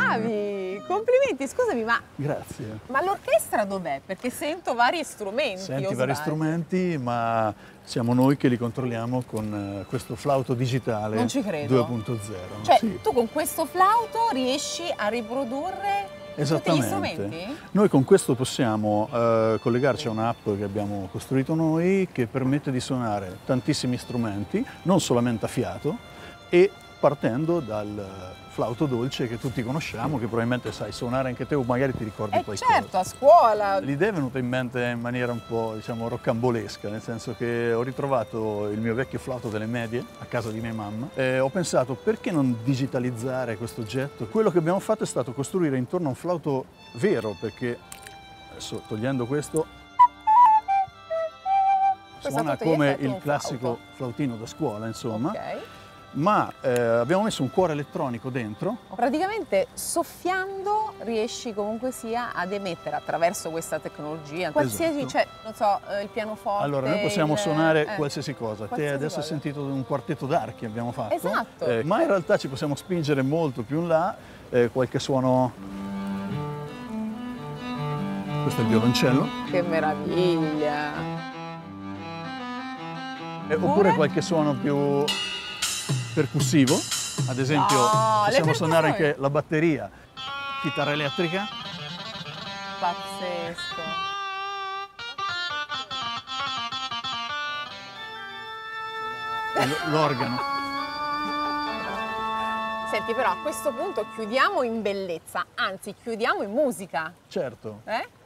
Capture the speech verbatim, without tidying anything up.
bravi! Complimenti, scusami, ma, Grazie. ma l'orchestra dov'è? Perché sento vari strumenti. Senti o vari sbaglio? strumenti, ma siamo noi che li controlliamo con eh, questo flauto digitale Non ci credo. due punto zero. Cioè, Sì. tu con questo flauto riesci a riprodurre tutti gli Esattamente. strumenti? Noi con questo possiamo eh, collegarci a un'app che abbiamo costruito noi che permette di suonare tantissimi strumenti, non solamente a fiato, e partendo dal flauto dolce che tutti conosciamo, che probabilmente sai suonare anche te o magari ti ricordi Eh qualcosa. certo, a scuola. L'idea è venuta in mente in maniera un po', diciamo, roccambolesca, nel senso che ho ritrovato il mio vecchio flauto delle medie a casa di mia mamma e ho pensato perché non digitalizzare questo oggetto. Quello che abbiamo fatto è stato costruire intorno a un flauto vero, perché adesso togliendo questo Questo suona a tutti gli come effetti è il un classico flauto. flautino da scuola, insomma. Ok. Ma eh, abbiamo messo un cuore elettronico dentro. Praticamente soffiando riesci comunque sia ad emettere attraverso questa tecnologia qualsiasi, Esatto. cioè non so, eh, il pianoforte. Allora, noi possiamo il- suonare eh, qualsiasi cosa. Te qualsiasi adesso hai cosa. sentito un quartetto d'archi abbiamo fatto. Esatto. Eh, ma in realtà ci possiamo spingere molto più in là, eh, qualche suono. Questo è il violoncello. Che meraviglia! Eh, oppure qualche suono più percussivo. Ad esempio, No, le possiamo suonare percussioni. anche la batteria, chitarra elettrica. Pazzesco! e l- l'organo. Senti, però a questo punto chiudiamo in bellezza, anzi chiudiamo in musica, Certo. eh?